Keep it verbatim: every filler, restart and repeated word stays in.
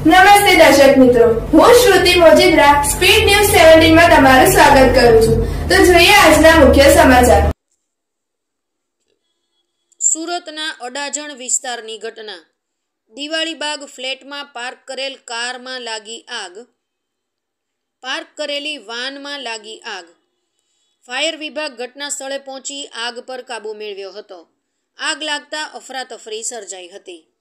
નમસ્તે દર્શક મિત્રો, હું શ્રુતિ મોજીદ્રા સ્પીડ ન્યૂઝ સત્તર માં તમારું સ્વાગત કરું છું। તો જોઈએ આજના મુખ્ય સમાચાર। સુરતના અડાજણ વિસ્તારની ઘટના। દિવાળીબાગ ફ્લેટમાં પાર્ક કરેલ કારમાં લાગી આગ। પાર્ક કરેલી વાનમાં લાગી આગ। ફાયર વિભાગ ઘટના સ્થળે પહોંચી આગ પર કાબૂ મેળવ્યો હતો। આગ લાગતા અફરાતફરી સર્જાઈ હતી।